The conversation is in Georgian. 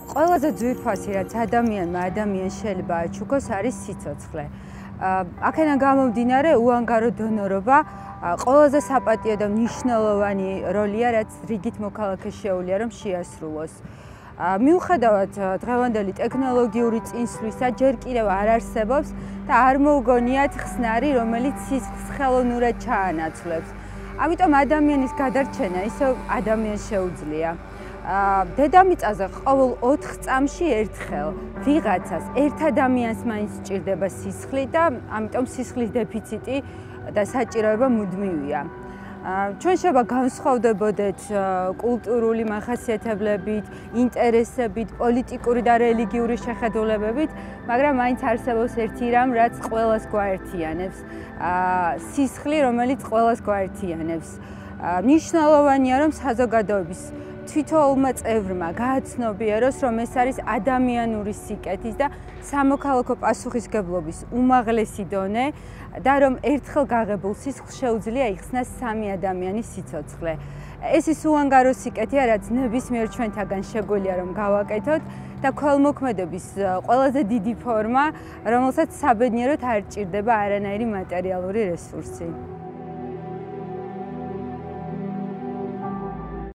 ყველაზე ძვირფასი რაც ადამიანს შეიძლება აჩუქოს არის სიცოცხლე. აქედან გამომდინარე უანგარო დონორობა ყველაზე საპატიო და მნიშვნელოვანი როლია რაც რიგით მოქალაქეს შეუძლია რომ შეასრულოს. მიუხედავად დღევანდელი ტექნოლოგიური წინსვლისა ჯერ კიდევ არ არსებობს და არ მოუგონიათ ხსნარი რომელიც სისხლს ხელოვნურად ჩაანაცვლებს. ამიტომ ადამიანის გადარჩენა ისევ ადამიანს შეუძლია. დედამიწაზე ყოველ 4 წამში ერთხელ ვიღაცას ერთ ადამიანს მაინც სჭირდება სისხლი და ამიტომ სისხლის დეფიციტი და საჭიროება მუდმივია. ჩვენ შეიძლება განსხვავდებოდეთ კულტურული მახასიათებლებით, ინტერესებით, პოლიტიკური და რელიგიური შეხედულებებით, მაგრამ მაინც არსებობს ერთი რამ, რაც ყველას გვაერთიანებს. სისხლი, რომელიც ყველას გვაერთიანებს. მნიშვნელოვანია, რომ საზოგადოების თითოეულმა წევრმა გააცნობიეროს, რომ ეს არის ადამიანური სიკეთის და სამოქალაქო პასუხისმგებლობის უმაღლესი დონე და რომ ერთხელ გაღებულ სისხლს შეუძლია იხსნას 3 ადამიანის სიცოცხლე. ეს ის უანგარო სიკეთეა, რაც ნებისმიერ ჩვენთაგან შეგვიძლია რომ გავაკეთოთ და ქველმოქმედების ყველაზე დიდი ფორმა, რომელსაც საბედნიეროდ არ ჭირდება არანაირი მატერიალური რესურსი.